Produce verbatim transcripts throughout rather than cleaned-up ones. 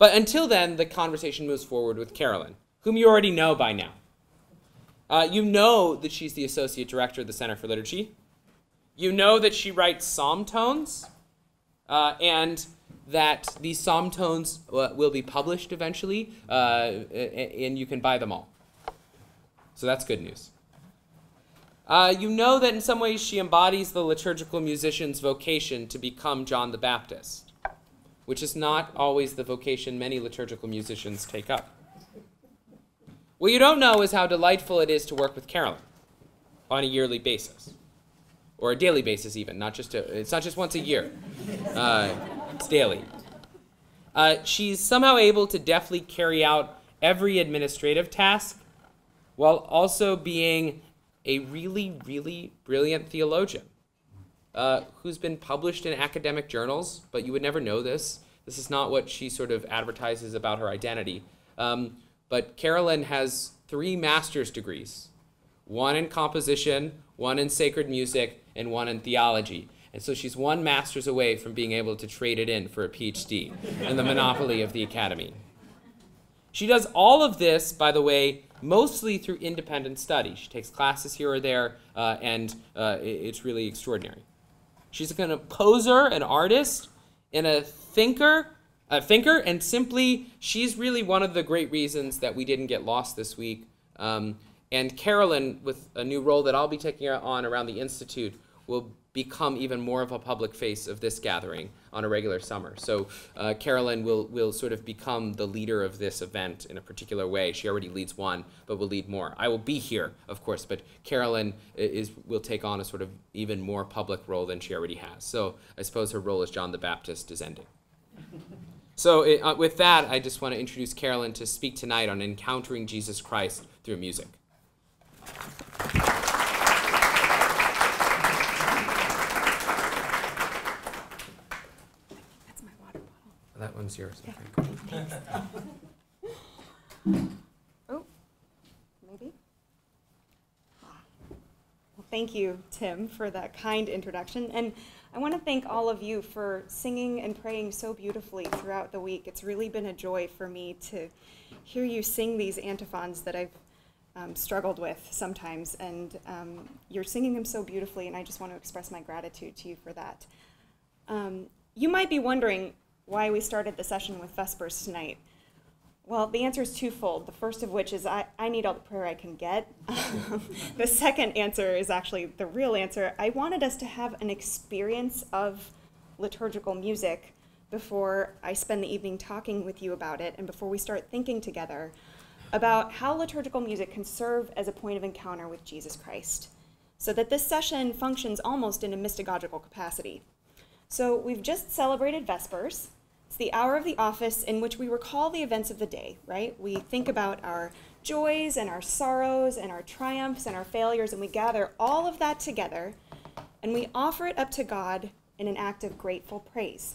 But until then, the conversation moves forward with Carolyn, whom you already know by now. Uh, you know that she's the Associate Director of the Center for Liturgy. You know that she writes psalm tones, uh, and that these psalm tones uh, will be published eventually, uh, and you can buy them all. So that's good news. Uh, you know that in some ways she embodies the liturgical musician's vocation to become John the Baptist, which is not always the vocation many liturgical musicians take up. What you don't know is how delightful it is to work with Carolyn on a yearly basis, or a daily basis even, not just a, it's not just once a year. Uh, it's daily. Uh, she's somehow able to deftly carry out every administrative task while also being a really, really brilliant theologian uh, who's been published in academic journals, but you would never know this. This is not what she sort of advertises about her identity. Um, but Carolyn has three master's degrees, one in composition, one in sacred music, and one in theology. And so she's one master's away from being able to trade it in for a P H D and the monopoly of the academy. She does all of this, by the way, mostly through independent study. She takes classes here or there, uh, and uh, it's really extraordinary. She's a kind of poser, an artist, and a thinker, a thinker, and simply, she's really one of the great reasons that we didn't get lost this week. Um, and Carolyn, with a new role that I'll be taking on around the Institute, will become even more of a public face of this gathering on a regular summer. So uh, Carolyn will, will sort of become the leader of this event in a particular way. She already leads one, but will lead more. I will be here, of course, but Carolyn is, will take on a sort of even more public role than she already has. So I suppose her role as John the Baptist is ending. So it, uh, with that, I just want to introduce Carolyn to speak tonight on encountering Jesus Christ through music. That one's yours. Okay. Thanks. Oh, maybe? Well, thank you, Tim, for that kind introduction. And I want to thank all of you for singing and praying so beautifully throughout the week. It's really been a joy for me to hear you sing these antiphons that I've um, struggled with sometimes. And um, you're singing them so beautifully, and I just want to express my gratitude to you for that. Um, you might be wondering why we started the session with Vespers tonight. Well, the answer is twofold. The first of which is I, I need all the prayer I can get. The second answer is actually the real answer. I wanted us to have an experience of liturgical music before I spend the evening talking with you about it and before we start thinking together about how liturgical music can serve as a point of encounter with Jesus Christ, so that this session functions almost in a mystagogical capacity. So we've just celebrated Vespers. It's the hour of the office in which we recall the events of the day, right? We think about our joys and our sorrows and our triumphs and our failures, and we gather all of that together, and we offer it up to God in an act of grateful praise.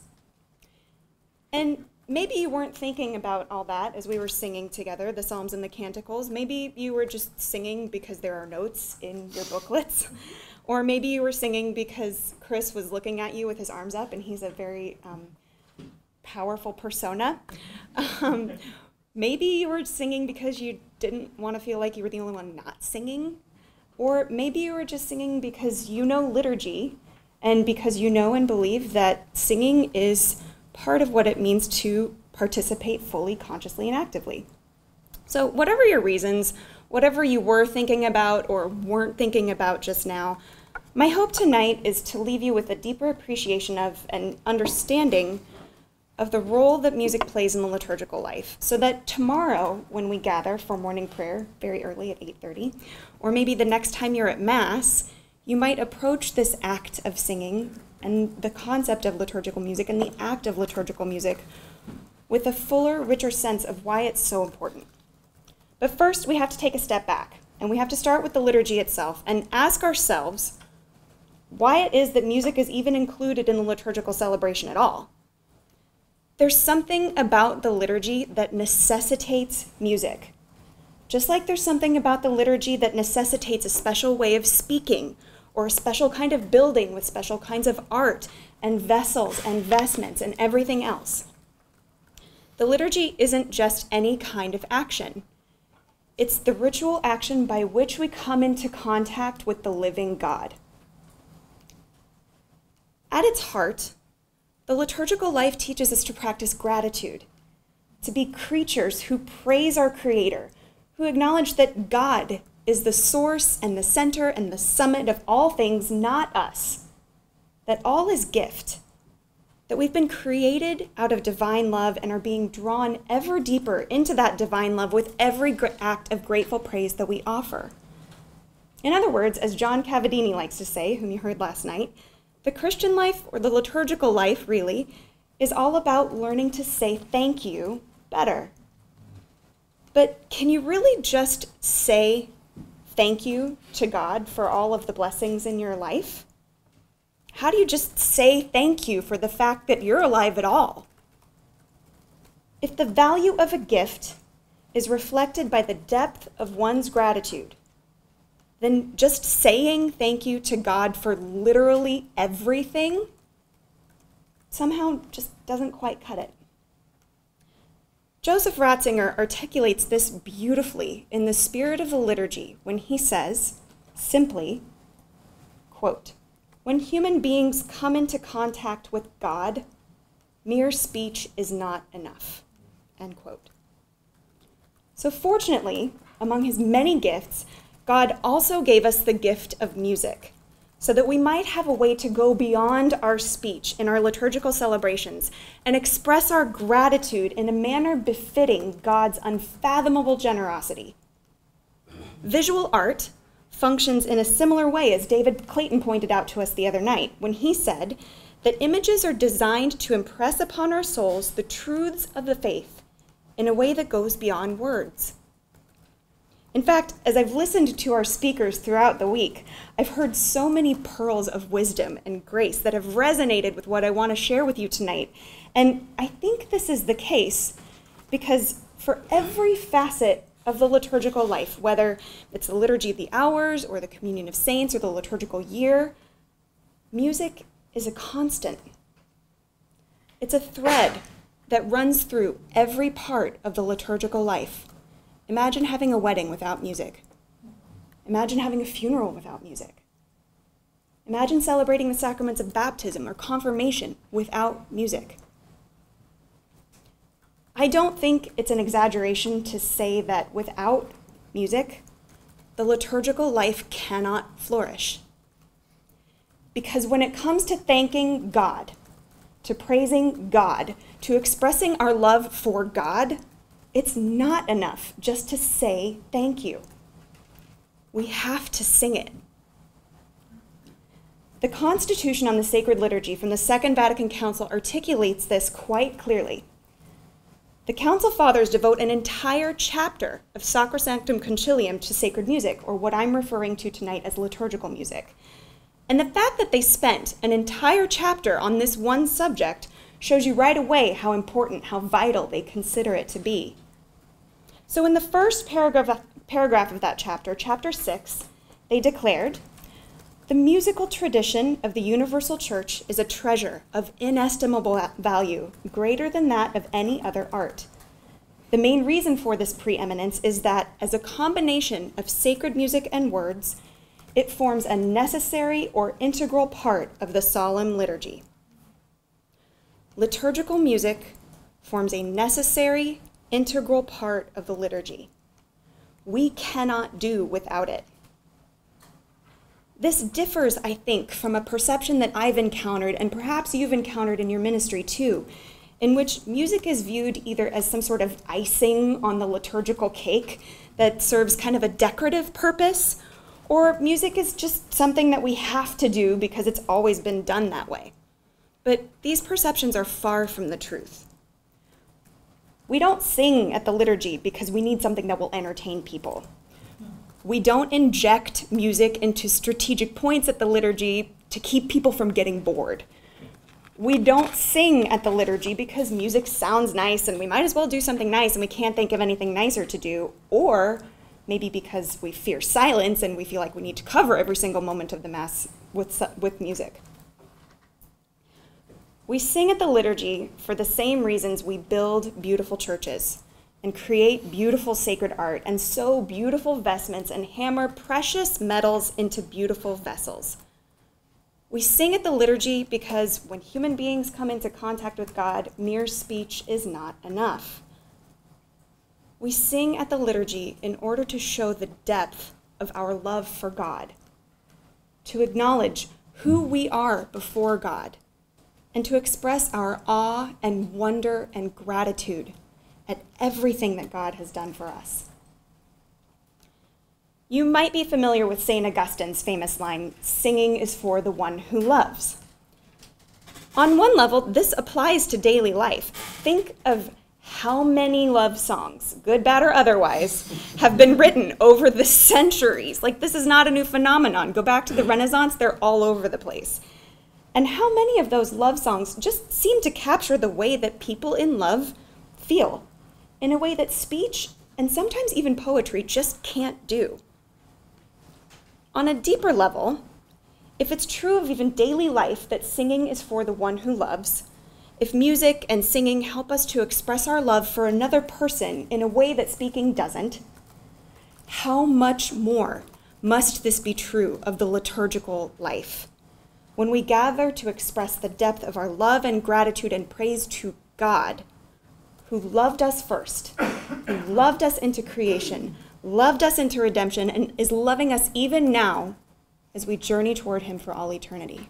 And maybe you weren't thinking about all that as we were singing together, the Psalms and the Canticles. Maybe you were just singing because there are notes in your booklets. Or maybe you were singing because Chris was looking at you with his arms up, and he's a very um, powerful persona. Um, maybe you were singing because you didn't want to feel like you were the only one not singing. Or maybe you were just singing because you know liturgy, and because you know and believe that singing is part of what it means to participate fully, consciously, and actively. So whatever your reasons, whatever you were thinking about or weren't thinking about just now, my hope tonight is to leave you with a deeper appreciation of and understanding of the role that music plays in the liturgical life, so that tomorrow when we gather for morning prayer very early at eight thirty, or maybe the next time you're at Mass, you might approach this act of singing and the concept of liturgical music and the act of liturgical music with a fuller, richer sense of why it's so important. But first, we have to take a step back, and we have to start with the liturgy itself and ask ourselves why it is that music is even included in the liturgical celebration at all. There's something about the liturgy that necessitates music. Just like there's something about the liturgy that necessitates a special way of speaking or a special kind of building with special kinds of art and vessels and vestments and everything else. The liturgy isn't just any kind of action. It's the ritual action by which we come into contact with the living God. At its heart, the liturgical life teaches us to practice gratitude, to be creatures who praise our Creator, who acknowledge that God is the source and the center and the summit of all things, not us, that all is gift, that we've been created out of divine love and are being drawn ever deeper into that divine love with every act of grateful praise that we offer. In other words, as John Cavadini likes to say, whom you heard last night, the Christian life, or the liturgical life really, is all about learning to say thank you better. But can you really just say thank you to God for all of the blessings in your life? How do you just say thank you for the fact that you're alive at all? If the value of a gift is reflected by the depth of one's gratitude, then just saying thank you to God for literally everything somehow just doesn't quite cut it. Joseph Ratzinger articulates this beautifully in the spirit of the liturgy when he says, simply, quote, "When human beings come into contact with God, mere speech is not enough," end quote. So fortunately, among his many gifts, God also gave us the gift of music, so that we might have a way to go beyond our speech in our liturgical celebrations and express our gratitude in a manner befitting God's unfathomable generosity. Visual art functions in a similar way, as David Clayton pointed out to us the other night when he said that images are designed to impress upon our souls the truths of the faith in a way that goes beyond words. In fact, as I've listened to our speakers throughout the week, I've heard so many pearls of wisdom and grace that have resonated with what I want to share with you tonight. And I think this is the case because for every facet of the liturgical life, whether it's the liturgy of the hours or the communion of saints or the liturgical year, music is a constant. It's a thread that runs through every part of the liturgical life. Imagine having a wedding without music. Imagine having a funeral without music. Imagine celebrating the sacraments of baptism or confirmation without music. I don't think it's an exaggeration to say that without music, the liturgical life cannot flourish. Because when it comes to thanking God, to praising God, to expressing our love for God, it's not enough just to say thank you. We have to sing it. The Constitution on the Sacred Liturgy from the Second Vatican Council articulates this quite clearly. The Council Fathers devote an entire chapter of Sacrosanctum Concilium to sacred music, or what I'm referring to tonight as liturgical music. And the fact that they spent an entire chapter on this one subject shows you right away how important, how vital they consider it to be. So in the first paragraph, paragraph of that chapter, chapter six, they declared, "The musical tradition of the universal church is a treasure of inestimable value, greater than that of any other art. The main reason for this preeminence is that, as a combination of sacred music and words, it forms a necessary or integral part of the solemn liturgy. Liturgical music forms a necessary, integral part of the liturgy. We cannot do without it." This differs, I think, from a perception that I've encountered, and perhaps you've encountered in your ministry too, in which music is viewed either as some sort of icing on the liturgical cake that serves kind of a decorative purpose, or music is just something that we have to do because it's always been done that way. But these perceptions are far from the truth. We don't sing at the liturgy because we need something that will entertain people. We don't inject music into strategic points at the liturgy to keep people from getting bored. We don't sing at the liturgy because music sounds nice and we might as well do something nice and we can't think of anything nicer to do, or maybe because we fear silence and we feel like we need to cover every single moment of the Mass with, with music. We sing at the liturgy for the same reasons we build beautiful churches and create beautiful sacred art and sew beautiful vestments and hammer precious metals into beautiful vessels. We sing at the liturgy because when human beings come into contact with God, mere speech is not enough. We sing at the liturgy in order to show the depth of our love for God, to acknowledge who we are before God, and to express our awe and wonder and gratitude at everything that God has done for us. You might be familiar with Saint Augustine's famous line, "Singing is for the one who loves." On one level, this applies to daily life. Think of how many love songs, good, bad, or otherwise, have been written over the centuries. Like, this is not a new phenomenon. Go back to the Renaissance, they're all over the place. And how many of those love songs just seem to capture the way that people in love feel, in a way that speech and sometimes even poetry just can't do. On a deeper level, if it's true of even daily life that singing is for the one who loves, if music and singing help us to express our love for another person in a way that speaking doesn't, how much more must this be true of the liturgical life? When we gather to express the depth of our love and gratitude and praise to God, who loved us first, who loved us into creation, loved us into redemption, and is loving us even now as we journey toward him for all eternity.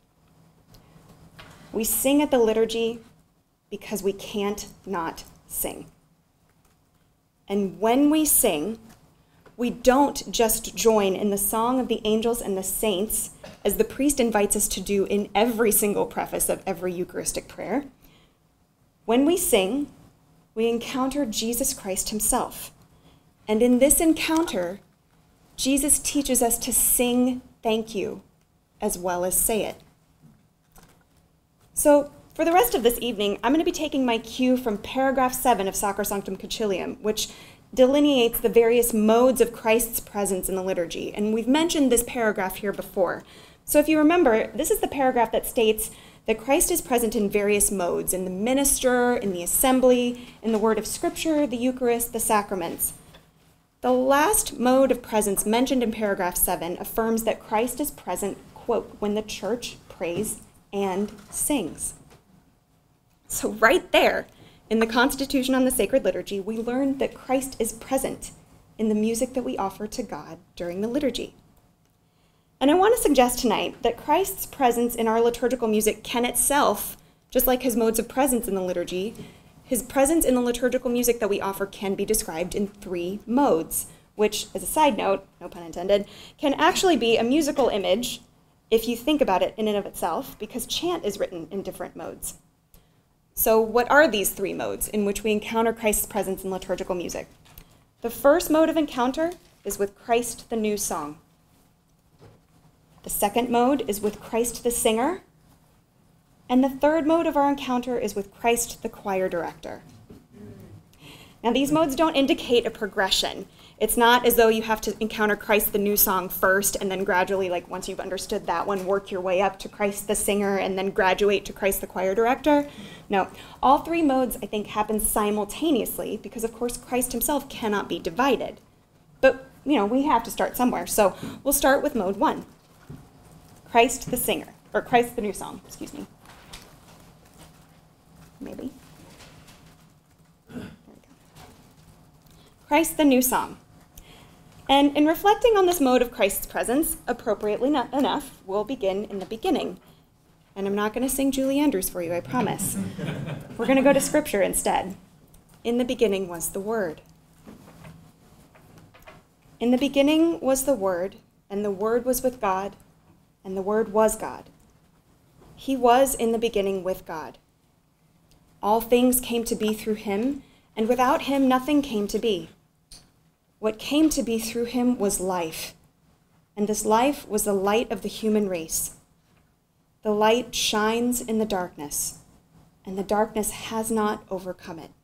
We sing at the liturgy because we can't not sing. And when we sing, we don't just join in the song of the angels and the saints, as the priest invites us to do in every single preface of every Eucharistic prayer. When we sing, we encounter Jesus Christ himself. And in this encounter, Jesus teaches us to sing thank you as well as say it. So for the rest of this evening, I'm going to be taking my cue from paragraph seven of Sacrosanctum Concilium, which delineates the various modes of Christ's presence in the liturgy. And we've mentioned this paragraph here before. So if you remember, this is the paragraph that states that Christ is present in various modes, in the minister, in the assembly, in the word of Scripture, the Eucharist, the sacraments. The last mode of presence mentioned in paragraph seven affirms that Christ is present, quote, when the church prays and sings. So right there, in the Constitution on the Sacred Liturgy, we learn that Christ is present in the music that we offer to God during the liturgy. And I want to suggest tonight that Christ's presence in our liturgical music can itself, just like his modes of presence in the liturgy, his presence in the liturgical music that we offer can be described in three modes, which, as a side note, no pun intended, can actually be a musical image if you think about it in and of itself, because chant is written in different modes. So what are these three modes in which we encounter Christ's presence in liturgical music? The first mode of encounter is with Christ the new song. The second mode is with Christ the singer. And the third mode of our encounter is with Christ the choir director. Now, these modes don't indicate a progression. It's not as though you have to encounter Christ the new song first and then gradually, like once you've understood that one, work your way up to Christ the singer and then graduate to Christ the choir director. No, all three modes, I think, happen simultaneously because, of course, Christ himself cannot be divided. But, you know, we have to start somewhere. So we'll start with mode one, Christ the singer, or Christ the new song, excuse me. Maybe. There we go. Christ the new song. And in reflecting on this mode of Christ's presence, appropriately enough, we'll begin in the beginning. And I'm not going to sing Julie Andrews for you, I promise. We're going to go to Scripture instead. In the beginning was the Word. In the beginning was the Word, and the Word was with God, and the Word was God. He was in the beginning with God. All things came to be through him, and without him nothing came to be. What came to be through him was life, and this life was the light of the human race. The light shines in the darkness, and the darkness has not overcome it.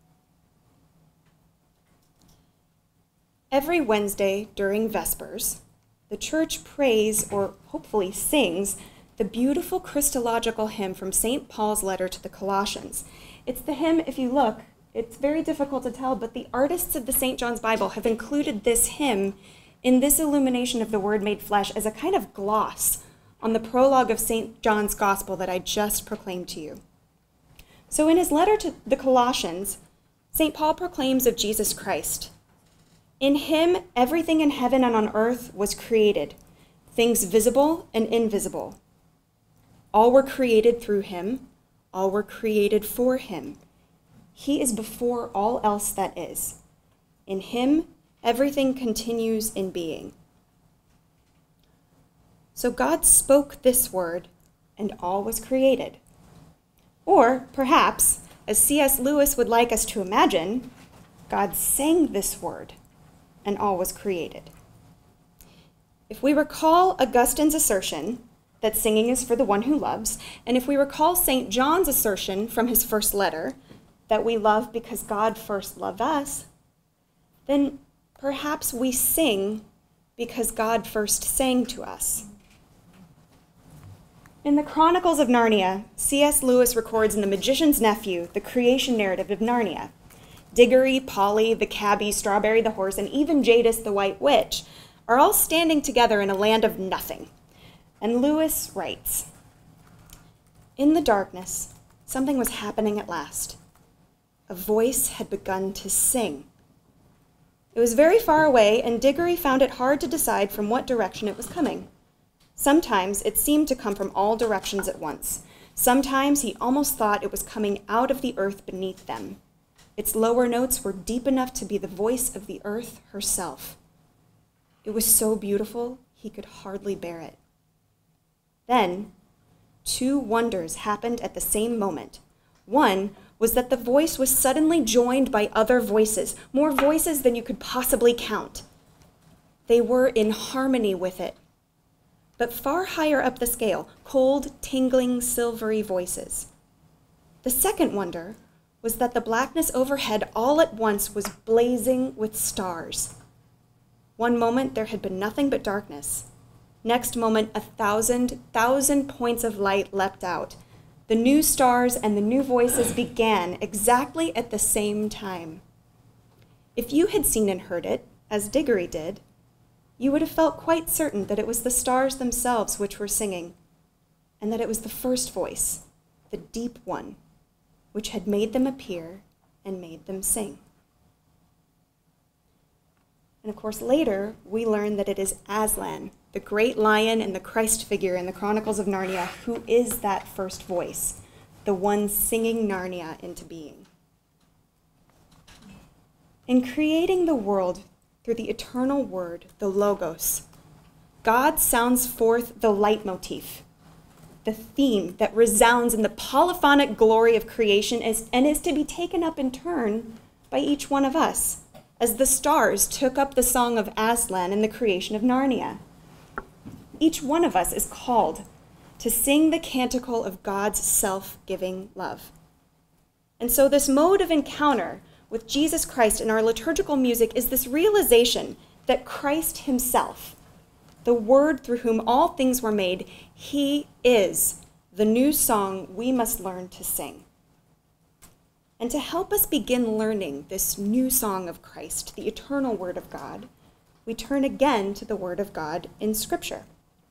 Every Wednesday during Vespers, the church prays, or hopefully sings, the beautiful Christological hymn from Saint Paul's letter to the Colossians. It's the hymn, if you look, it's very difficult to tell, but the artists of the Saint John's Bible have included this hymn in this illumination of the Word made flesh as a kind of gloss on the prologue of Saint John's Gospel that I just proclaimed to you. So in his letter to the Colossians, Saint Paul proclaims of Jesus Christ, "In him everything in heaven and on earth was created, things visible and invisible. All were created through him, all were created for him. He is before all else that is. In him everything continues in being." So God spoke this word, and all was created. Or perhaps, as C S Lewis would like us to imagine, God sang this word, and all was created. If we recall Augustine's assertion that singing is for the one who loves, and if we recall Saint John's assertion from his first letter that we love because God first loved us, then perhaps we sing because God first sang to us. In the Chronicles of Narnia, C S Lewis records in The Magician's Nephew the creation narrative of Narnia. Diggory, Polly, the cabbie, Strawberry the horse, and even Jadis the white witch are all standing together in a land of nothing. And Lewis writes, "In the darkness, something was happening at last. A voice had begun to sing. It was very far away, and Diggory found it hard to decide from what direction it was coming. Sometimes it seemed to come from all directions at once. Sometimes he almost thought it was coming out of the earth beneath them. Its lower notes were deep enough to be the voice of the earth herself. It was so beautiful, he could hardly bear it. Then, two wonders happened at the same moment. One was that the voice was suddenly joined by other voices, more voices than you could possibly count. They were in harmony with it, but far higher up the scale, cold, tingling, silvery voices. The second wonder was that the blackness overhead all at once was blazing with stars. One moment there had been nothing but darkness. Next moment, a thousand, thousand points of light leapt out. The new stars and the new voices began exactly at the same time. If you had seen and heard it, as Diggory did, you would have felt quite certain that it was the stars themselves which were singing, and that it was the first voice, the deep one, which had made them appear and made them sing." And of course, later, we learn that it is Aslan, the great lion and the Christ figure in the Chronicles of Narnia, who is that first voice, the one singing Narnia into being. In creating the world through the eternal word, the Logos, God sounds forth the leitmotif, the theme that resounds in the polyphonic glory of creation is, and is to be taken up in turn by each one of us, as the stars took up the song of Aslan in the creation of Narnia. Each one of us is called to sing the canticle of God's self-giving love. And so this mode of encounter with Jesus Christ in our liturgical music is this realization that Christ himself, the Word through whom all things were made, he is the new song we must learn to sing. And to help us begin learning this new song of Christ, the eternal Word of God, we turn again to the Word of God in Scripture.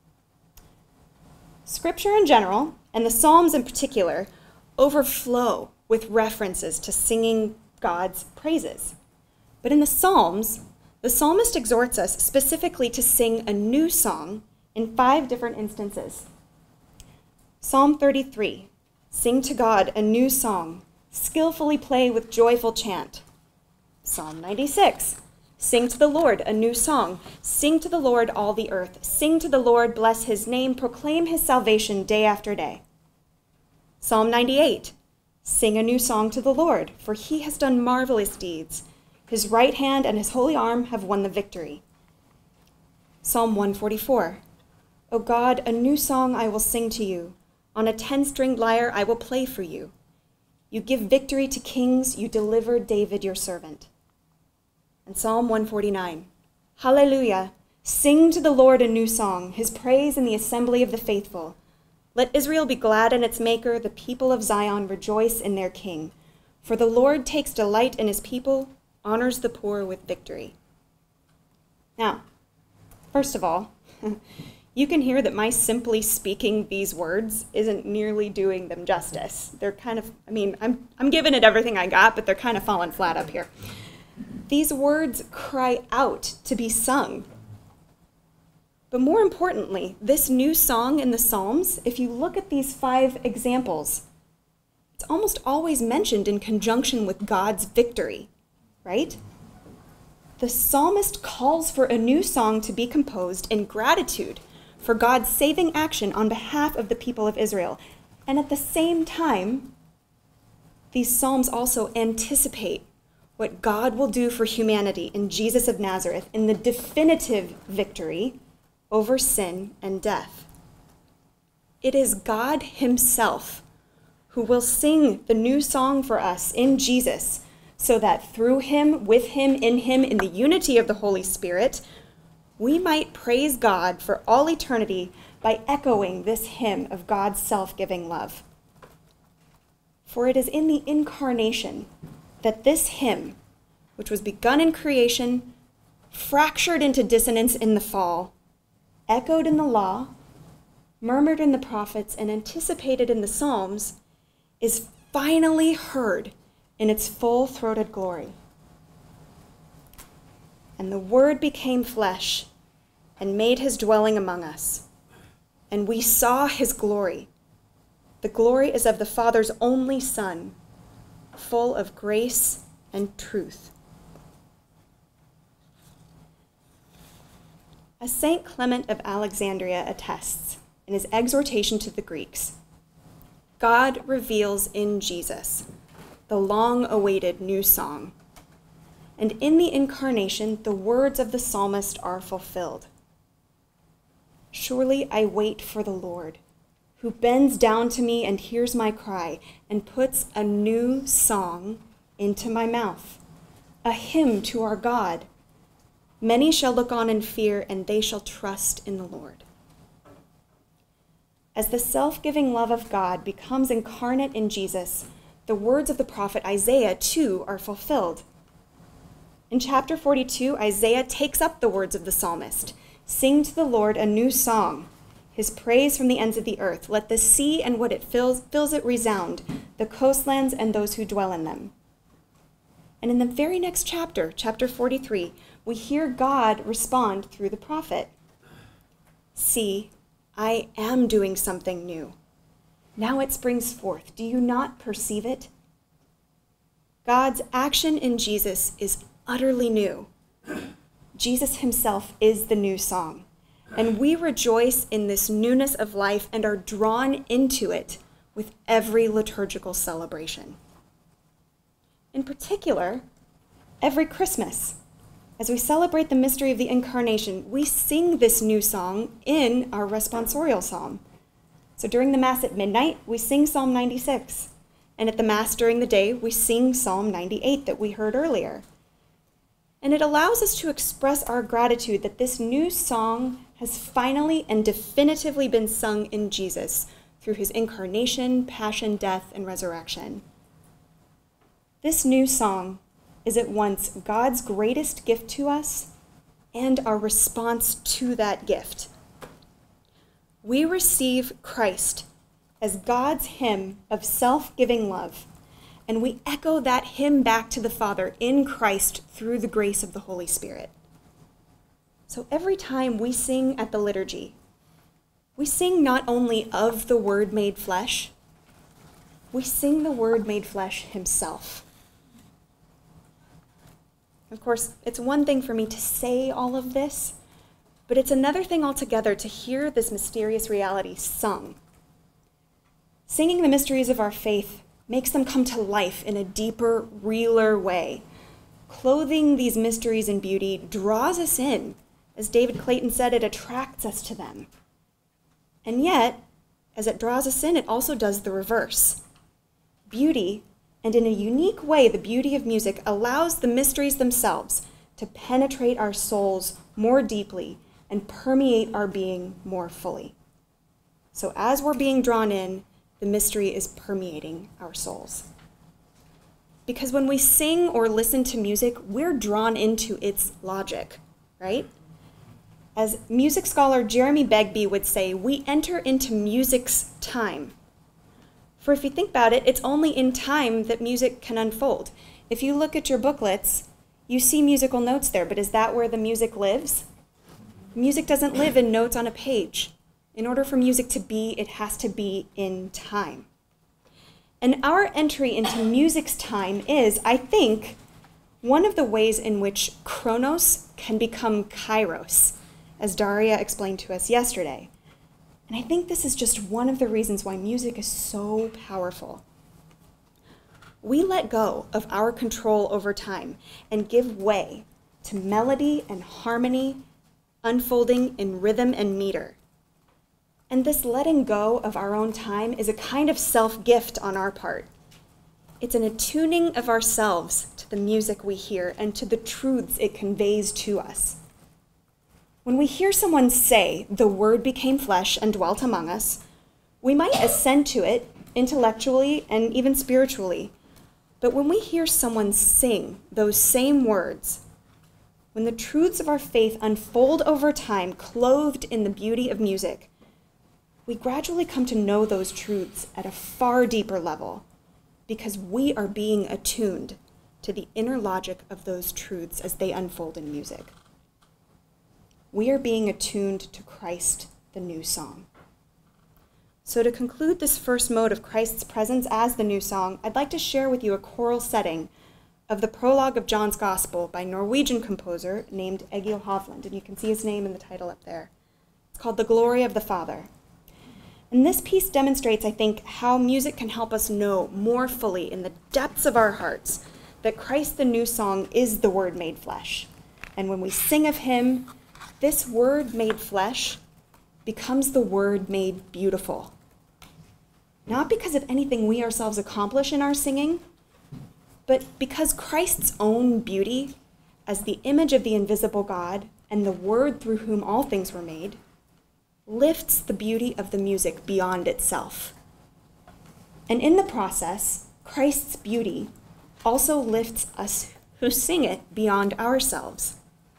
Scripture in general, and the Psalms in particular, overflow with references to singing God's praises. But in the Psalms, the psalmist exhorts us specifically to sing a new song in five different instances. Psalm thirty-three, sing to God a new song, skillfully play with joyful chant. Psalm ninety-six, sing to the Lord a new song, sing to the Lord all the earth, sing to the Lord, bless his name, proclaim his salvation day after day. Psalm ninety-eight, sing a new song to the Lord, for he has done marvelous deeds. His right hand and his holy arm have won the victory. Psalm one forty-four, O God, a new song I will sing to you. On a ten-stringed lyre I will play for you. You give victory to kings, you deliver David your servant. And Psalm one forty-nine, Hallelujah, sing to the Lord a new song, his praise in the assembly of the faithful. Let Israel be glad in its maker, the people of Zion rejoice in their king. For the Lord takes delight in his people, honors the poor with victory. Now, first of all, you can hear that my simply speaking these words isn't nearly doing them justice. They're kind of, I mean, I'm, I'm giving it everything I got, but they're kind of falling flat up here. These words cry out to be sung. But more importantly, this new song in the Psalms, if you look at these five examples, it's almost always mentioned in conjunction with God's victory, right? The psalmist calls for a new song to be composed in gratitude for God's saving action on behalf of the people of Israel. And at the same time, these psalms also anticipate what God will do for humanity in Jesus of Nazareth in the definitive victory over sin and death. It is God himself who will sing the new song for us in Jesus, so that through him, with him, in him, in the unity of the Holy Spirit, we might praise God for all eternity by echoing this hymn of God's self-giving love. For it is in the incarnation that this hymn, which was begun in creation, fractured into dissonance in the fall, echoed in the law, murmured in the prophets, and anticipated in the Psalms, is finally heard in its full-throated glory. And the Word became flesh and made his dwelling among us. And we saw his glory. The glory is of the Father's only Son, full of grace and truth. As Saint Clement of Alexandria attests in his exhortation to the Greeks, God reveals in Jesus the long-awaited new song. And in the incarnation, the words of the psalmist are fulfilled. Surely I wait for the Lord, who bends down to me and hears my cry, and puts a new song into my mouth, a hymn to our God. Many shall look on in fear, and they shall trust in the Lord. As the self-giving love of God becomes incarnate in Jesus, the words of the prophet Isaiah, too, are fulfilled. In chapter forty-two, Isaiah takes up the words of the psalmist. Sing to the Lord a new song, his praise from the ends of the earth. Let the sea and what it fills, fills it resound, the coastlands and those who dwell in them. And in the very next chapter, chapter forty-three, we hear God respond through the prophet. See, I am doing something new. Now it springs forth. Do you not perceive it? God's action in Jesus is utterly new. Jesus himself is the new song, and we rejoice in this newness of life and are drawn into it with every liturgical celebration. In particular, every Christmas, as we celebrate the mystery of the Incarnation, we sing this new song in our responsorial psalm. So during the Mass at midnight, we sing Psalm ninety-six. And at the Mass during the day, we sing Psalm ninety-eight that we heard earlier. And it allows us to express our gratitude that this new song has finally and definitively been sung in Jesus through his incarnation, passion, death, and resurrection. This new song is at once God's greatest gift to us and our response to that gift. We receive Christ as God's hymn of self-giving love, and we echo that hymn back to the Father in Christ through the grace of the Holy Spirit. So every time we sing at the liturgy, we sing not only of the Word made flesh, we sing the Word made flesh himself. Of course, it's one thing for me to say all of this, but it's another thing altogether to hear this mysterious reality sung. Singing the mysteries of our faith makes them come to life in a deeper, realer way. Clothing these mysteries in beauty draws us in. As David Clayton said, it attracts us to them. And yet, as it draws us in, it also does the reverse. Beauty, and in a unique way, the beauty of music allows the mysteries themselves to penetrate our souls more deeply and permeate our being more fully. So as we're being drawn in, the mystery is permeating our souls. Because when we sing or listen to music, we're drawn into its logic, right? As music scholar Jeremy Begbie would say, we enter into music's time. For if you think about it, it's only in time that music can unfold. If you look at your booklets, you see musical notes there, but is that where the music lives? Music doesn't live in notes on a page. In order for music to be, it has to be in time. And our entry into music's time is, I think, one of the ways in which chronos can become kairos, as Daria explained to us yesterday. And I think this is just one of the reasons why music is so powerful. We let go of our control over time and give way to melody and harmony unfolding in rhythm and meter. And this letting go of our own time is a kind of self-gift on our part. It's an attuning of ourselves to the music we hear and to the truths it conveys to us. When we hear someone say, "The Word became flesh and dwelt among us," we might assent to it intellectually and even spiritually. But when we hear someone sing those same words, when the truths of our faith unfold over time, clothed in the beauty of music, we gradually come to know those truths at a far deeper level because we are being attuned to the inner logic of those truths as they unfold in music. We are being attuned to Christ, the new song. So to conclude this first mode of Christ's presence as the new song, I'd like to share with you a choral setting of the prologue of John's Gospel by Norwegian composer named Egil Hovland, and you can see his name in the title up there. It's called The Glory of the Father. And this piece demonstrates, I think, how music can help us know more fully in the depths of our hearts that Christ the new song is the Word made flesh. And when we sing of him, this Word made flesh becomes the Word made beautiful. Not because of anything we ourselves accomplish in our singing, but because Christ's own beauty, as the image of the invisible God and the Word through whom all things were made, lifts the beauty of the music beyond itself. And in the process, Christ's beauty also lifts us who sing it beyond ourselves.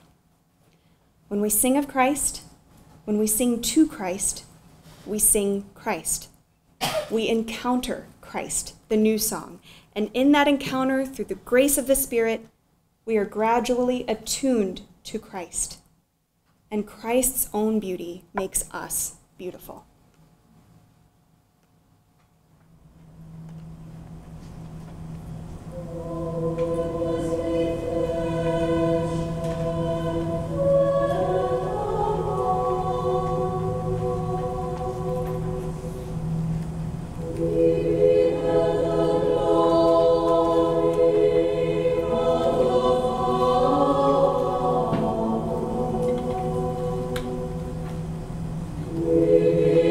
When we sing of Christ, when we sing to Christ, we sing Christ. We encounter Christ, the new song. And in that encounter, through the grace of the Spirit, we are gradually attuned to Christ. And Christ's own beauty makes us beautiful. We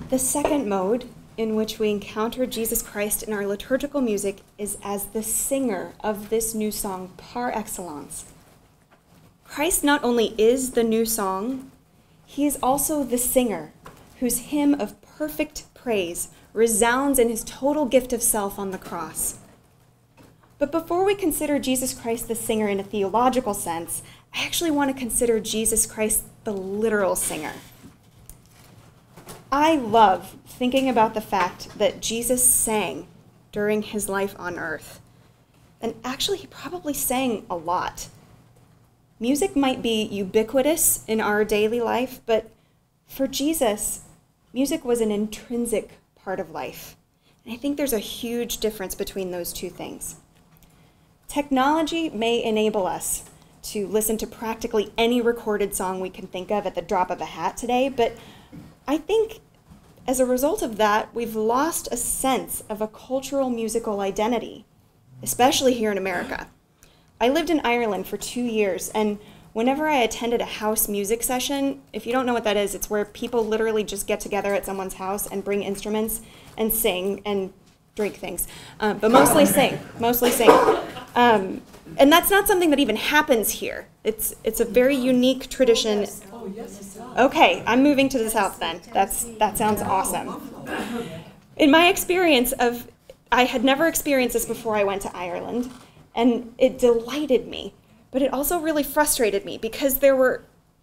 The second mode in which we encounter Jesus Christ in our liturgical music is as the singer of this new song par excellence. Christ not only is the new song, he is also the singer whose hymn of perfect praise resounds in his total gift of self on the cross. But before we consider Jesus Christ the singer in a theological sense, I actually want to consider Jesus Christ the literal singer. I love thinking about the fact that Jesus sang during his life on earth. And actually, he probably sang a lot. Music might be ubiquitous in our daily life, but for Jesus, music was an intrinsic part of life. And I think there's a huge difference between those two things. Technology may enable us to listen to practically any recorded song we can think of at the drop of a hat today, but I think as a result of that, we've lost a sense of a cultural musical identity, especially here in America. I lived in Ireland for two years, and whenever I attended a house music session, if you don't know what that is, it's where people literally just get together at someone's house and bring instruments and sing and drink things, um, but mostly sing, mostly sing. Um, and that's not something that even happens here. It's it's a very unique tradition. Okay, I'm moving to the south then. That's that sounds awesome. In my experience of, I had never experienced this before I went to Ireland, and it delighted me, but it also really frustrated me because there were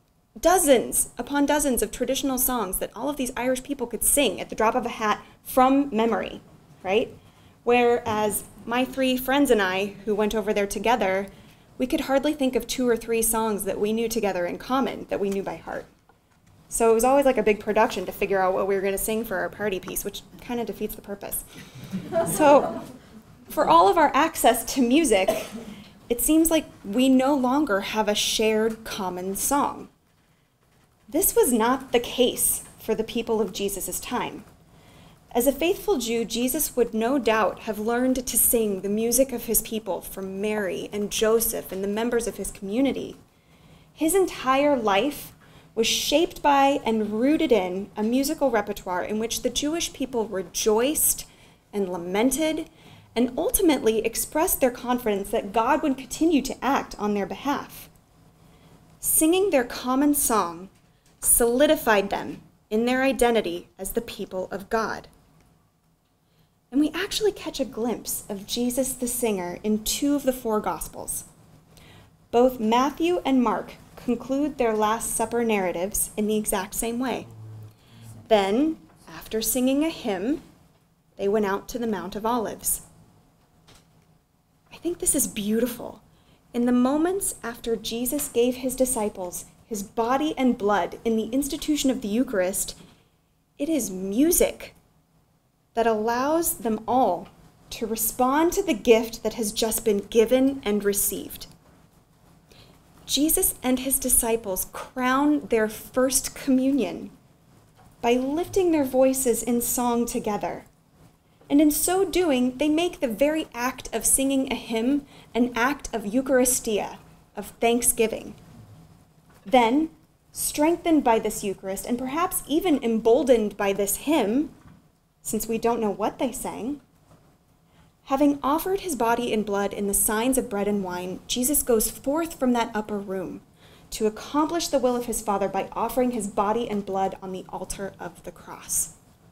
dozens upon dozens of traditional songs that all of these Irish people could sing at the drop of a hat from memory, right? Whereas my three friends and I, who went over there together, we could hardly think of two or three songs that we knew together in common, that we knew by heart. So it was always like a big production to figure out what we were going to sing for our party piece, which kind of defeats the purpose. So for all of our access to music, it seems like we no longer have a shared common song. This was not the case for the people of Jesus' time. As a faithful Jew, Jesus would no doubt have learned to sing the music of his people from Mary and Joseph and the members of his community. His entire life was shaped by and rooted in a musical repertoire in which the Jewish people rejoiced and lamented and ultimately expressed their confidence that God would continue to act on their behalf. Singing their common song solidified them in their identity as the people of God. And we actually catch a glimpse of Jesus the singer in two of the four Gospels. Both Matthew and Mark conclude their Last Supper narratives in the exact same way. Then, after singing a hymn, they went out to the Mount of Olives. I think this is beautiful. In the moments after Jesus gave his disciples his body and blood in the institution of the Eucharist, it is music that allows them all to respond to the gift that has just been given and received. Jesus and his disciples crown their first communion by lifting their voices in song together. And in so doing, they make the very act of singing a hymn an act of Eucharistia, of thanksgiving. Then, strengthened by this Eucharist, and perhaps even emboldened by this hymn, since we don't know what they sang, having offered his body and blood in the signs of bread and wine, Jesus goes forth from that upper room to accomplish the will of his Father by offering his body and blood on the altar of the cross.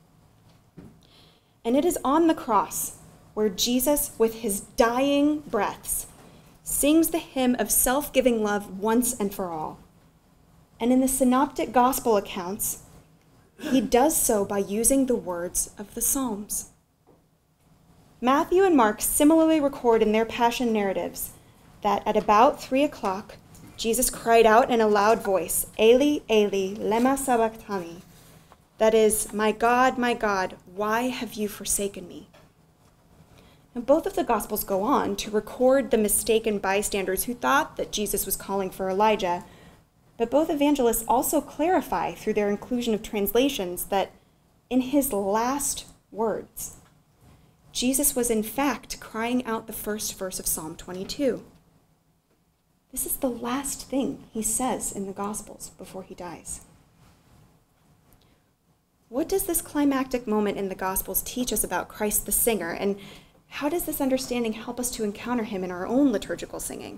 And it is on the cross where Jesus, with his dying breaths, sings the hymn of self-giving love once and for all. And in the synoptic gospel accounts, he does so by using the words of the Psalms. Matthew and Mark similarly record in their passion narratives that at about three o'clock, Jesus cried out in a loud voice, Eli, Eli, lema sabachthani. That is, my God, my God, why have you forsaken me? And both of the Gospels go on to record the mistaken bystanders who thought that Jesus was calling for Elijah, but both evangelists also clarify through their inclusion of translations that in his last words, Jesus was in fact crying out the first verse of Psalm twenty-two. This is the last thing he says in the Gospels before he dies. What does this climactic moment in the Gospels teach us about Christ the singer, and how does this understanding help us to encounter him in our own liturgical singing?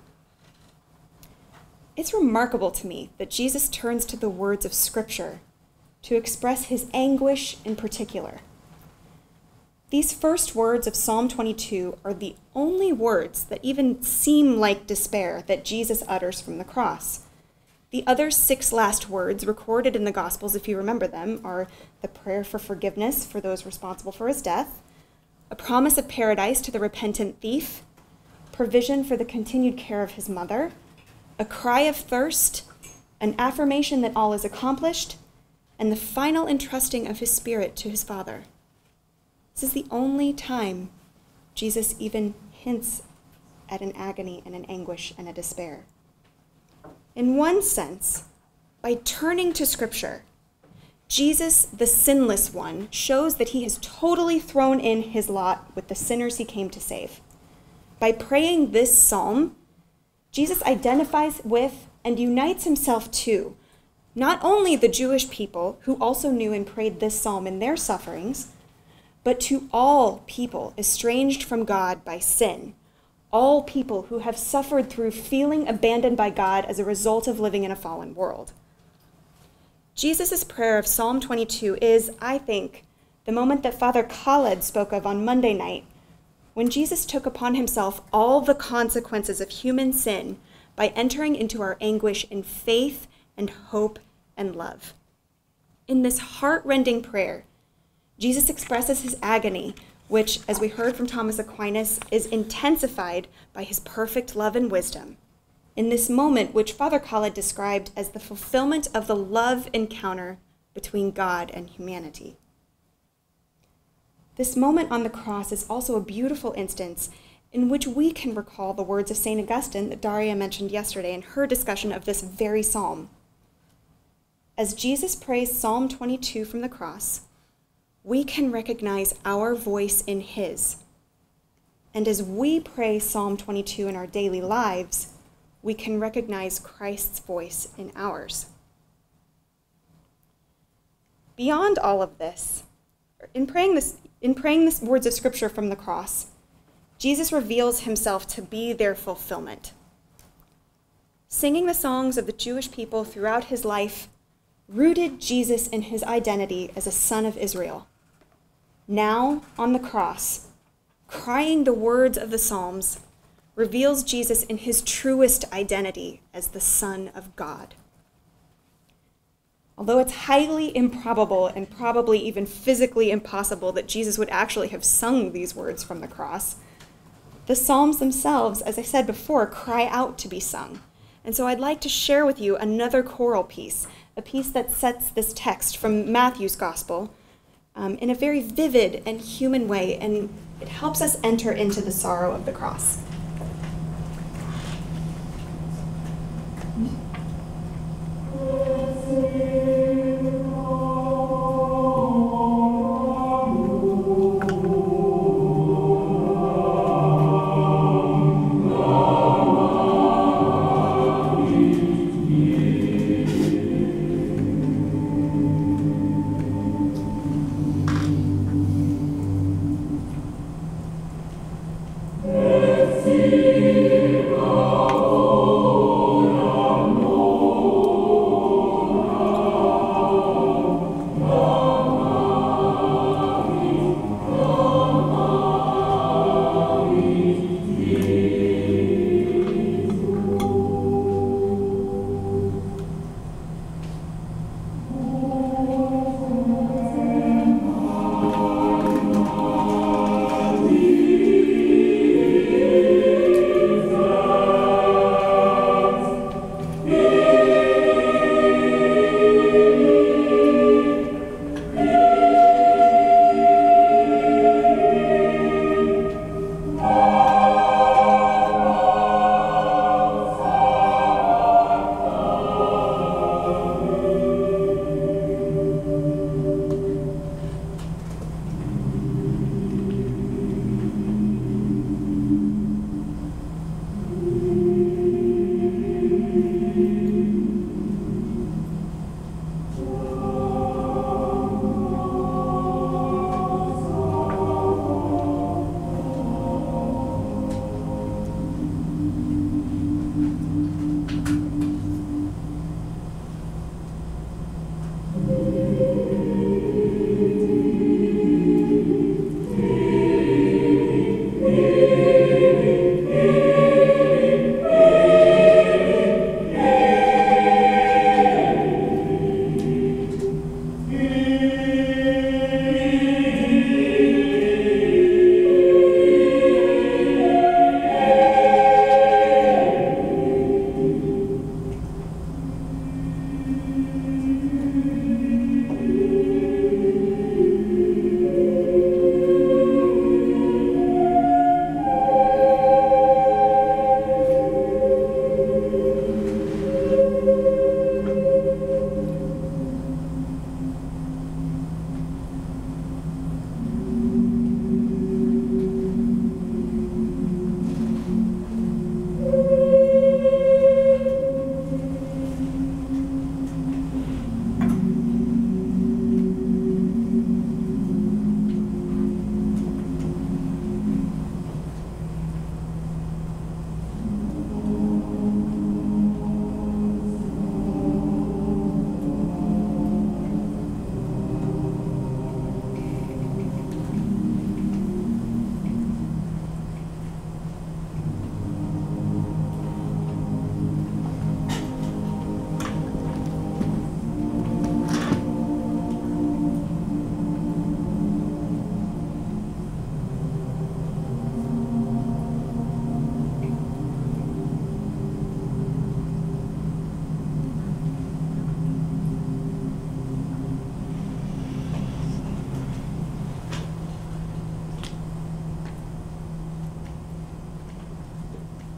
It's remarkable to me that Jesus turns to the words of Scripture to express his anguish in particular. These first words of Psalm twenty-two are the only words that even seem like despair that Jesus utters from the cross. The other six last words recorded in the Gospels, if you remember them, are the prayer for forgiveness for those responsible for his death, a promise of paradise to the repentant thief, provision for the continued care of his mother, a cry of thirst, an affirmation that all is accomplished, and the final entrusting of his Spirit to his Father. This is the only time Jesus even hints at an agony and an anguish and a despair. In one sense, by turning to Scripture, Jesus, the sinless one, shows that he has totally thrown in his lot with the sinners he came to save. By praying this psalm, Jesus identifies with and unites himself to not only the Jewish people who also knew and prayed this psalm in their sufferings, but to all people estranged from God by sin, all people who have suffered through feeling abandoned by God as a result of living in a fallen world. Jesus' prayer of Psalm twenty-two is, I think, the moment that Father Khaled spoke of on Monday night, when Jesus took upon himself all the consequences of human sin by entering into our anguish in faith and hope and love. In this heart-rending prayer, Jesus expresses his agony, which, as we heard from Thomas Aquinas, is intensified by his perfect love and wisdom, in this moment which Father Khaled described as the fulfillment of the love encounter between God and humanity. This moment on the cross is also a beautiful instance in which we can recall the words of Saint Augustine that Daria mentioned yesterday in her discussion of this very psalm. As Jesus prays Psalm twenty-two from the cross, we can recognize our voice in his. And as we pray Psalm twenty-two in our daily lives, we can recognize Christ's voice in ours. Beyond all of this, in praying this, in praying these words of Scripture from the cross, Jesus reveals himself to be their fulfillment. Singing the songs of the Jewish people throughout his life rooted Jesus in his identity as a son of Israel. Now, on the cross, crying the words of the Psalms reveals Jesus in his truest identity as the Son of God. Although it's highly improbable and probably even physically impossible that Jesus would actually have sung these words from the cross, the Psalms themselves, as I said before, cry out to be sung. And so I'd like to share with you another choral piece, a piece that sets this text from Matthew's Gospel um, in a very vivid and human way, and it helps us enter into the sorrow of the cross. Let's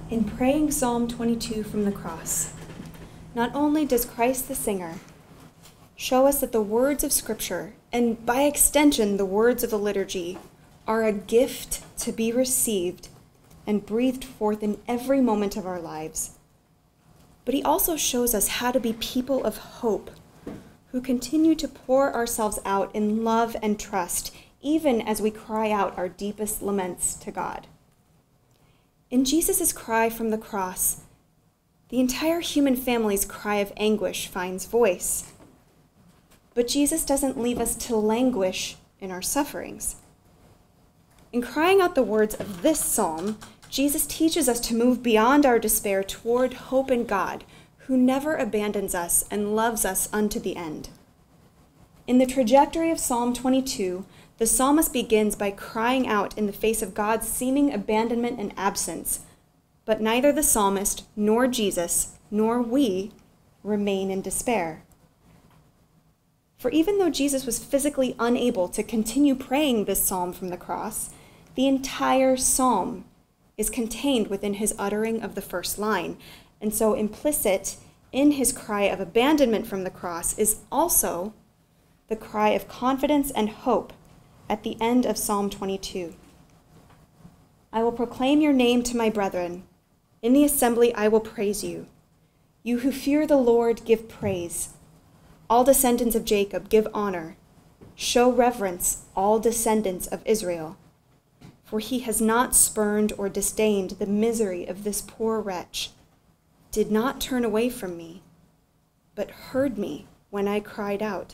In praying Psalm twenty-two from the cross, not only does Christ the singer show us that the words of Scripture, and by extension the words of the liturgy, are a gift to be received and breathed forth in every moment of our lives, but he also shows us how to be people of hope, who continue to pour ourselves out in love and trust, even as we cry out our deepest laments to God. In Jesus' cry from the cross, the entire human family's cry of anguish finds voice. But Jesus doesn't leave us to languish in our sufferings. In crying out the words of this psalm, Jesus teaches us to move beyond our despair toward hope in God, who never abandons us and loves us unto the end. In the trajectory of Psalm twenty-two, the psalmist begins by crying out in the face of God's seeming abandonment and absence, but neither the psalmist, nor Jesus, nor we remain in despair. For even though Jesus was physically unable to continue praying this psalm from the cross, the entire psalm is contained within his uttering of the first line, and so implicit in his cry of abandonment from the cross is also the cry of confidence and hope at the end of Psalm twenty-two. I will proclaim your name to my brethren. In the assembly I will praise you. You who fear the Lord, give praise. All descendants of Jacob, give honor. Show reverence, all descendants of Israel. For he has not spurned or disdained the misery of this poor wretch, did not turn away from me, but heard me when I cried out.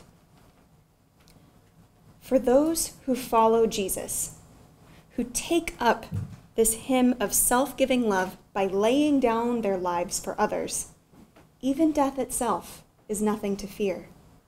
For those who follow Jesus, who take up this hymn of self-giving love by laying down their lives for others, even death itself is nothing to fear.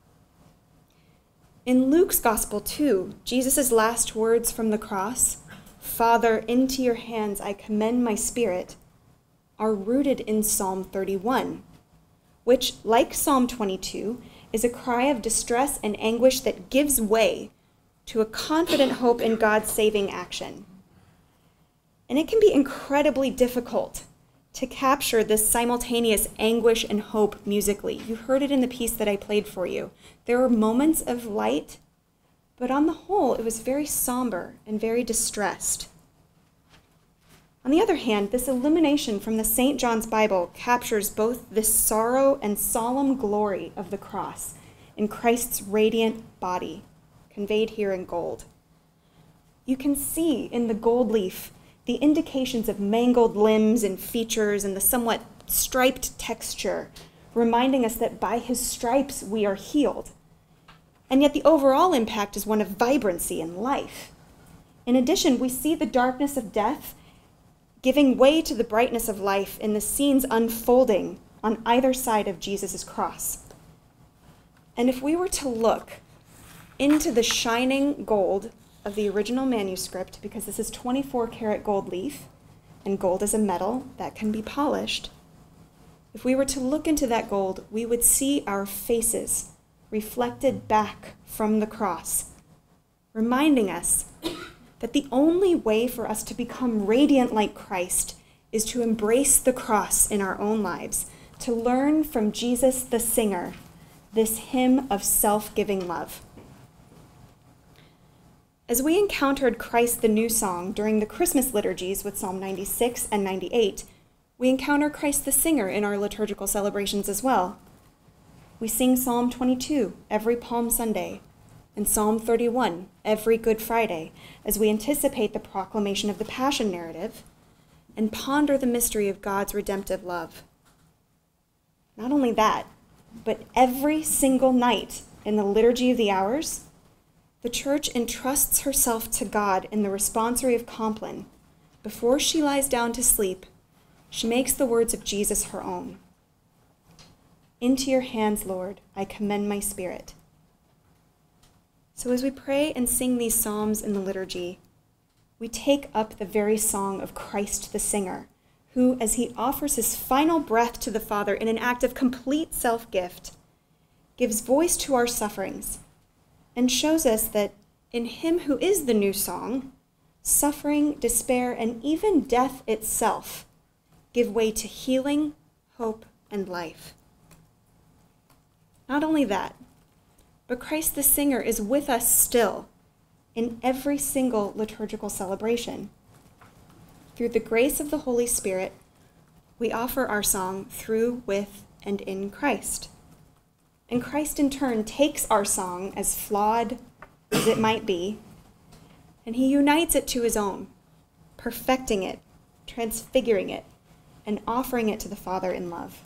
In Luke's gospel too, Jesus' last words from the cross, Father, into your hands I commend my spirit, are rooted in Psalm thirty-one, which, like Psalm twenty-two, is a cry of distress and anguish that gives way to a confident hope in God's saving action. And it can be incredibly difficult to capture this simultaneous anguish and hope musically. You heard it in the piece that I played for you. There were moments of light, but on the whole, it was very somber and very distressed. On the other hand, this illumination from the Saint John's Bible captures both this sorrow and solemn glory of the cross in Christ's radiant body, conveyed here in gold. You can see in the gold leaf the indications of mangled limbs and features and the somewhat striped texture, reminding us that by his stripes we are healed. And yet the overall impact is one of vibrancy and life. In addition, we see the darkness of death giving way to the brightness of life in the scenes unfolding on either side of Jesus' cross. And if we were to look into the shining gold of the original manuscript, because this is twenty-four karat gold leaf, and gold is a metal that can be polished, if we were to look into that gold, we would see our faces reflected back from the cross, reminding us that the only way for us to become radiant like Christ is to embrace the cross in our own lives, to learn from Jesus the singer this hymn of self-giving love. As we encountered Christ the new song during the Christmas liturgies with Psalm ninety-six and ninety-eight, we encounter Christ the singer in our liturgical celebrations as well. We sing Psalm twenty-two every Palm Sunday and Psalm thirty-one every Good Friday as we anticipate the proclamation of the Passion narrative and ponder the mystery of God's redemptive love. Not only that, but every single night in the Liturgy of the Hours, the Church entrusts herself to God in the responsory of Compline. Before she lies down to sleep, she makes the words of Jesus her own. Into your hands, Lord, I commend my spirit. So as we pray and sing these psalms in the liturgy, we take up the very song of Christ the singer, who, as he offers his final breath to the Father in an act of complete self-gift, gives voice to our sufferings and shows us that in him who is the new song, suffering, despair, and even death itself give way to healing, hope, and life. Not only that, but Christ the singer is with us still in every single liturgical celebration. Through the grace of the Holy Spirit, we offer our song through, with, and in Christ. And Christ in turn takes our song, as flawed as it might be, and he unites it to his own, perfecting it, transfiguring it, and offering it to the Father in love.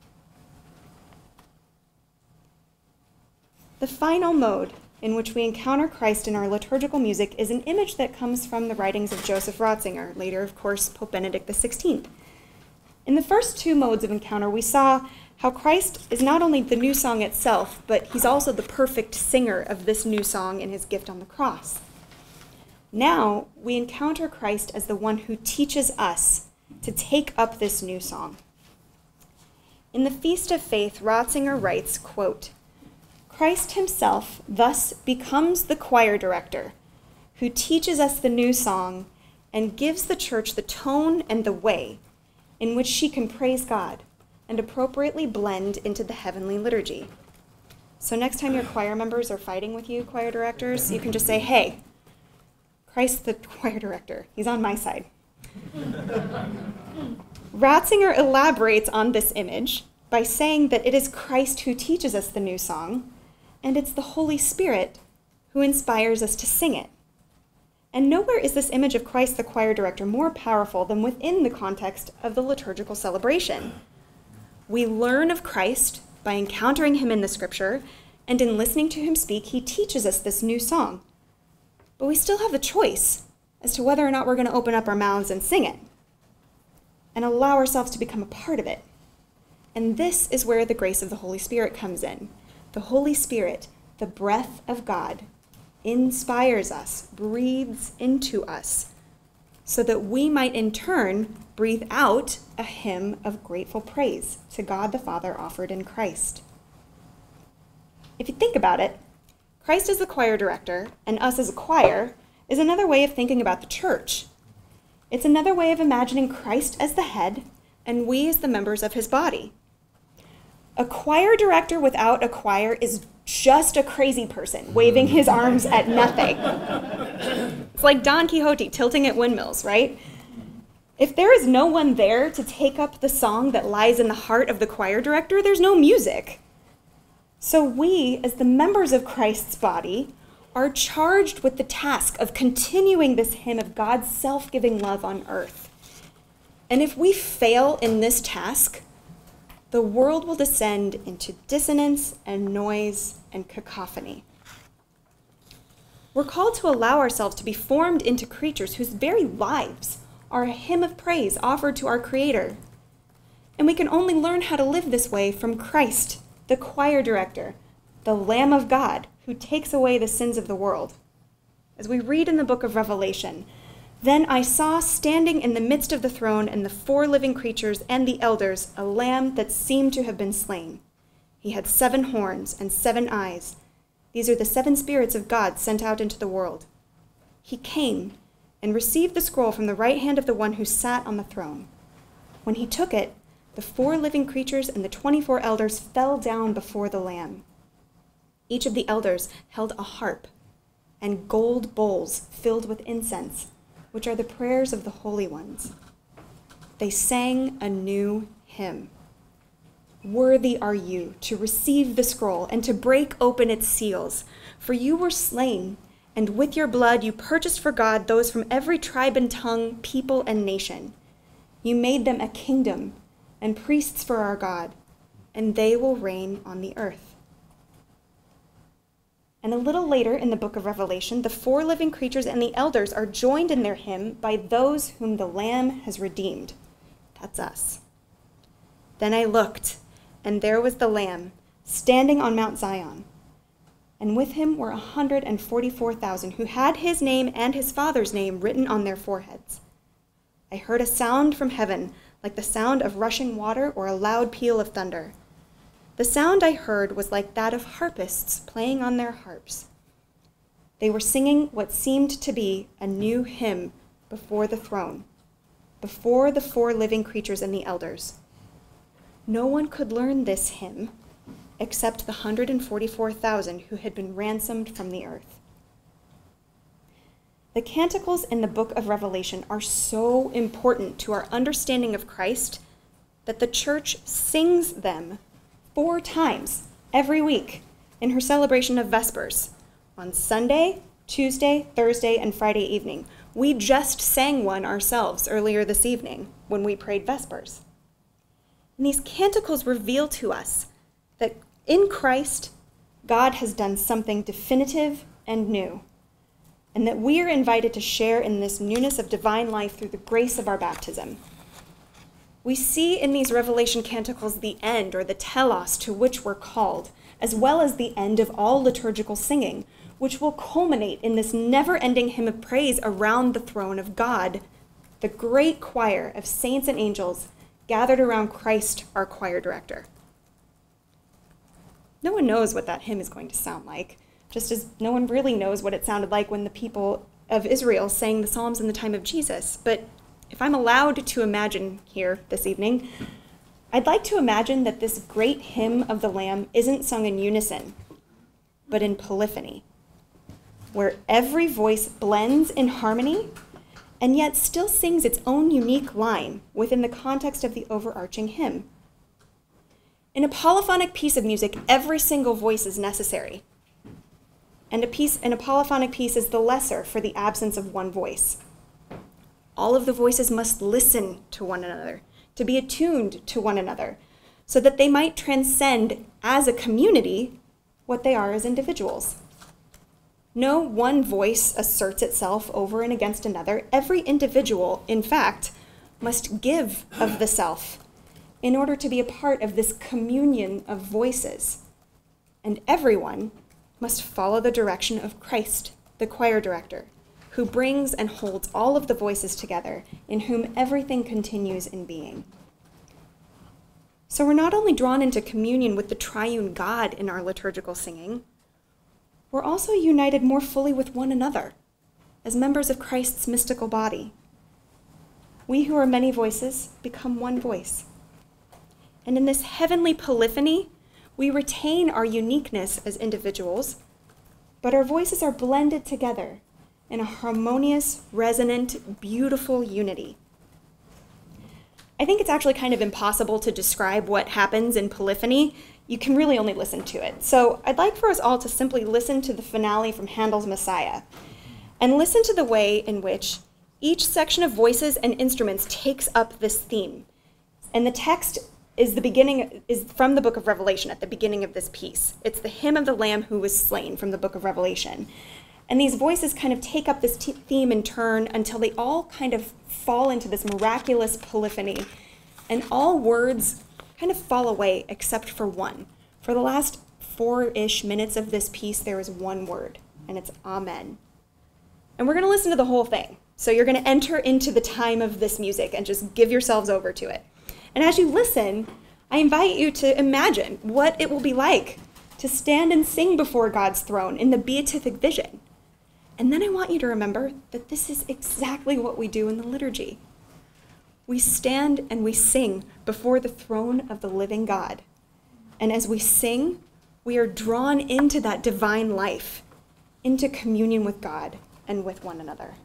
The final mode in which we encounter Christ in our liturgical music is an image that comes from the writings of Joseph Ratzinger, later, of course, Pope Benedict the sixteenth. In the first two modes of encounter, we saw how Christ is not only the new song itself, but he's also the perfect singer of this new song in his gift on the cross. Now, we encounter Christ as the one who teaches us to take up this new song. In the Feast of Faith, Ratzinger writes, quote, "Christ himself thus becomes the choir director who teaches us the new song and gives the church the tone and the way in which she can praise God and appropriately blend into the heavenly liturgy." So next time your choir members are fighting with you, choir directors, you can just say, "Hey, Christ the choir director, he's on my side." Ratzinger elaborates on this image by saying that it is Christ who teaches us the new song, and it's the Holy Spirit who inspires us to sing it. And nowhere is this image of Christ the choir director more powerful than within the context of the liturgical celebration. We learn of Christ by encountering him in the scripture, and in listening to him speak, he teaches us this new song. But we still have the choice as to whether or not we're going to open up our mouths and sing it and allow ourselves to become a part of it. And this is where the grace of the Holy Spirit comes in. The Holy Spirit, the breath of God, inspires us, breathes into us, so that we might in turn breathe out a hymn of grateful praise to God the Father offered in Christ. If you think about it, Christ as the choir director and us as a choir is another way of thinking about the church. It's another way of imagining Christ as the head and we as the members of his body. A choir director without a choir is just a crazy person waving his arms at nothing. It's like Don Quixote tilting at windmills, right? If there is no one there to take up the song that lies in the heart of the choir director, there's no music. So we, as the members of Christ's body, are charged with the task of continuing this hymn of God's self-giving love on earth. And if we fail in this task, the world will descend into dissonance and noise and cacophony. We're called to allow ourselves to be formed into creatures whose very lives are a hymn of praise offered to our Creator. And we can only learn how to live this way from Christ, the choir director, the Lamb of God, who takes away the sins of the world. As we read in the book of Revelation, "Then I saw standing in the midst of the throne and the four living creatures and the elders a lamb that seemed to have been slain. He had seven horns and seven eyes. These are the seven spirits of God sent out into the world. He came and received the scroll from the right hand of the one who sat on the throne. When he took it, the four living creatures and the twenty-four elders fell down before the Lamb. Each of the elders held a harp and gold bowls filled with incense, which are the prayers of the holy ones. They sang a new hymn. Worthy are you to receive the scroll and to break open its seals, for you were slain, and with your blood you purchased for God those from every tribe and tongue, people and nation. You made them a kingdom and priests for our God, and they will reign on the earth." And a little later in the book of Revelation, the four living creatures and the elders are joined in their hymn by those whom the Lamb has redeemed. That's us. "Then I looked, and there was the Lamb, standing on Mount Zion. And with him were one hundred forty-four thousand who had his name and his Father's name written on their foreheads. I heard a sound from heaven, like the sound of rushing water or a loud peal of thunder. The sound I heard was like that of harpists playing on their harps. They were singing what seemed to be a new hymn before the throne. before the four living creatures and the elders. No one could learn this hymn except the one hundred forty-four thousand who had been ransomed from the earth. The canticles in the book of Revelation are so important to our understanding of Christ that the church sings them four times every week in her celebration of Vespers, on Sunday, Tuesday, Thursday, and Friday evening. We just sang one ourselves earlier this evening when we prayed Vespers. And these canticles reveal to us that in Christ, God has done something definitive and new, and that we are invited to share in this newness of divine life through the grace of our baptism. We see in these Revelation canticles the end, or the telos, to which we're called, as well as the end of all liturgical singing, which will culminate in this never-ending hymn of praise around the throne of God, the great choir of saints and angels gathered around Christ, our choir director. No one knows what that hymn is going to sound like, just as no one really knows what it sounded like when the people of Israel sang the Psalms in the time of Jesus. But if I'm allowed to imagine here this evening, I'd like to imagine that this great hymn of the Lamb isn't sung in unison, but in polyphony, where every voice blends in harmony and yet still sings its own unique line within the context of the overarching hymn. In a polyphonic piece of music, every single voice is necessary, and a piece, and a polyphonic piece is the lesser for the absence of one voice. All of the voices must listen to one another, to be attuned to one another, so that they might transcend as a community what they are as individuals. No one voice asserts itself over and against another. Every individual, in fact, must give of the self in order to be a part of this communion of voices. And everyone must follow the direction of Christ, the choir director, who brings and holds all of the voices together, in whom everything continues in being. So we're not only drawn into communion with the triune God in our liturgical singing, we're also united more fully with one another as members of Christ's mystical body. We who are many voices become one voice. And in this heavenly polyphony, we retain our uniqueness as individuals, but our voices are blended together in a harmonious, resonant, beautiful unity. I think it's actually kind of impossible to describe what happens in polyphony. You can really only listen to it. So I'd like for us all to simply listen to the finale from Handel's Messiah, and listen to the way in which each section of voices and instruments takes up this theme. And the text is the beginning, is from the book of Revelation at the beginning of this piece. It's the hymn of the Lamb who was slain from the book of Revelation. And these voices kind of take up this t- theme in turn until they all kind of fall into this miraculous polyphony. And all words kind of fall away except for one. For the last four-ish minutes of this piece, there is one word, and it's Amen. And we're going to listen to the whole thing. So you're going to enter into the time of this music and just give yourselves over to it. And as you listen, I invite you to imagine what it will be like to stand and sing before God's throne in the beatific vision. And then I want you to remember that this is exactly what we do in the liturgy. We stand and we sing before the throne of the living God. And as we sing, we are drawn into that divine life, into communion with God and with one another.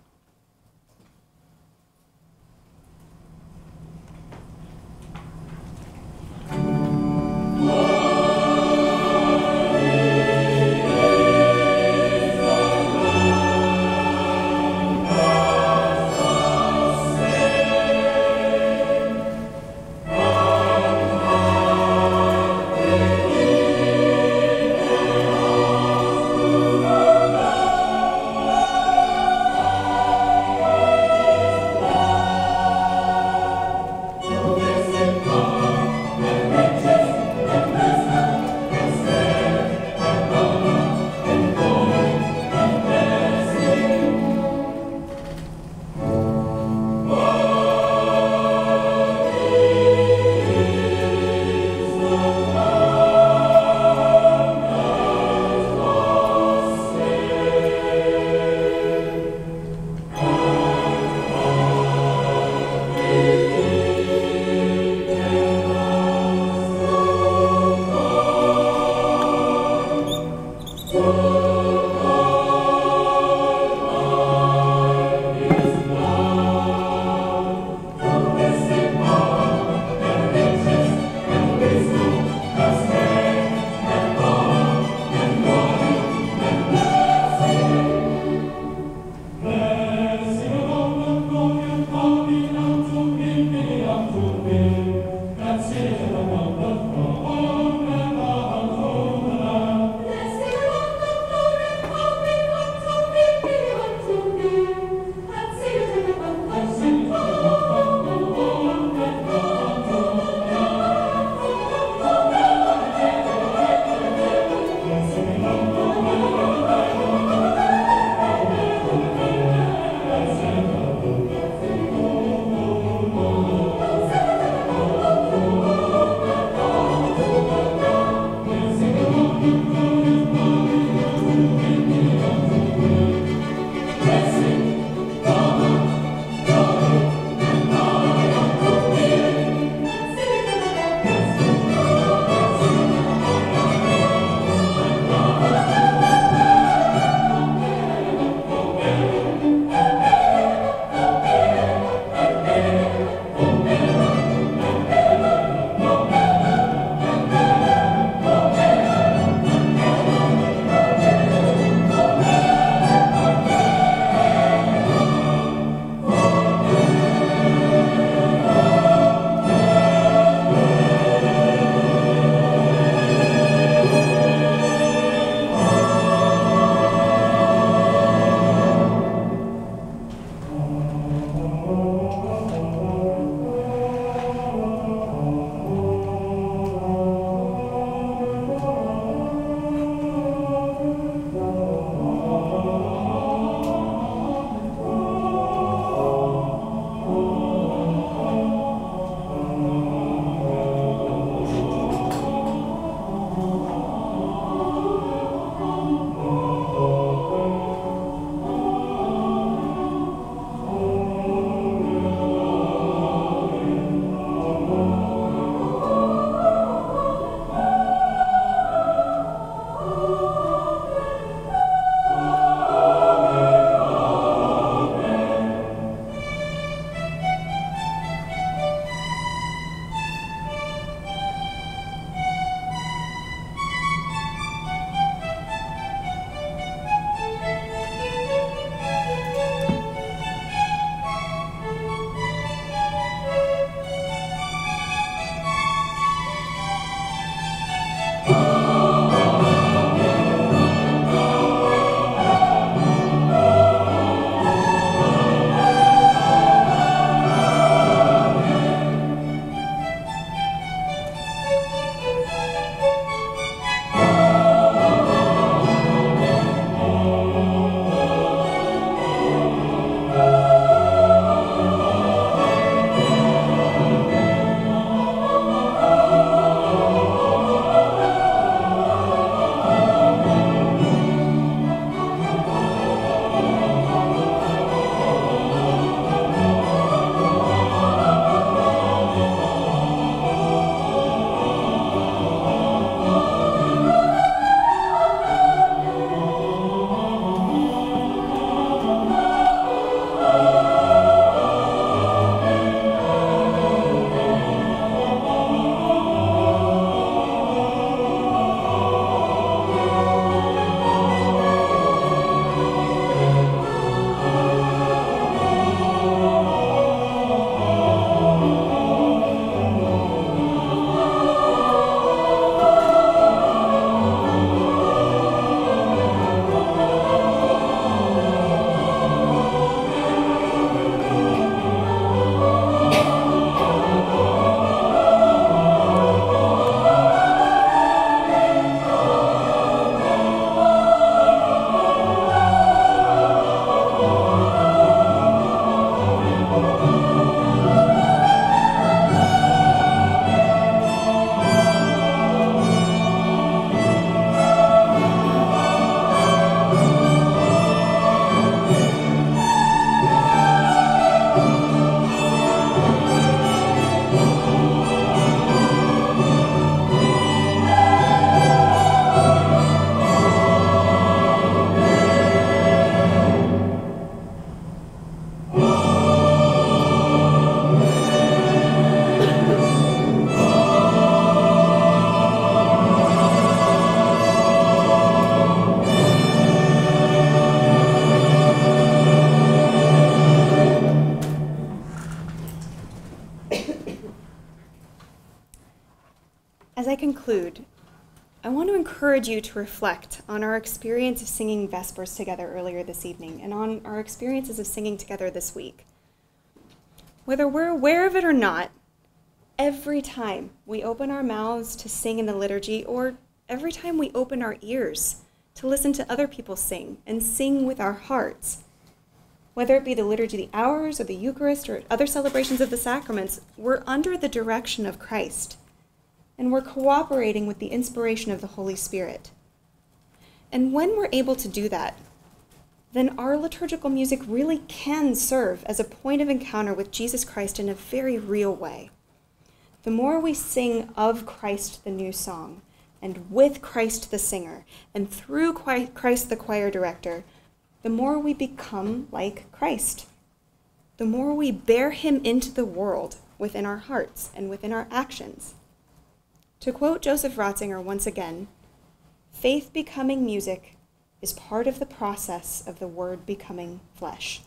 as I conclude, I want to encourage you to reflect on our experience of singing Vespers together earlier this evening and on our experiences of singing together this week. Whether we're aware of it or not, every time we open our mouths to sing in the liturgy, or every time we open our ears to listen to other people sing and sing with our hearts, whether it be the Liturgy of the Hours or the Eucharist or other celebrations of the sacraments, we're under the direction of Christ, and we're cooperating with the inspiration of the Holy Spirit. And when we're able to do that, then our liturgical music really can serve as a point of encounter with Jesus Christ in a very real way. The more we sing of Christ the new song, and with Christ the singer, and through Christ the choir director, the more we become like Christ. The more we bear him into the world within our hearts and within our actions. To quote Joseph Ratzinger once again, faith becoming music is part of the process of the Word becoming flesh.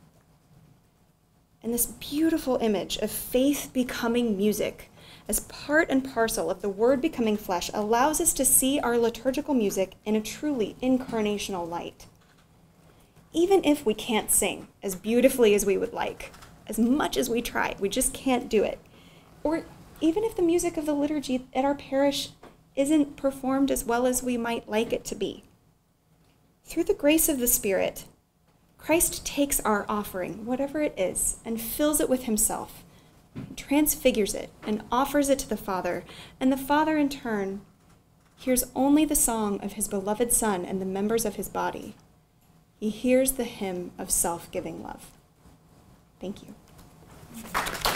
And this beautiful image of faith becoming music as part and parcel of the Word becoming flesh allows us to see our liturgical music in a truly incarnational light. Even if we can't sing as beautifully as we would like, as much as we try, we just can't do it. Or even if the music of the liturgy at our parish isn't performed as well as we might like it to be. Through the grace of the Spirit, Christ takes our offering, whatever it is, and fills it with himself, transfigures it, and offers it to the Father, and the Father in turn hears only the song of his beloved Son and the members of his body. He hears the hymn of self-giving love. Thank you.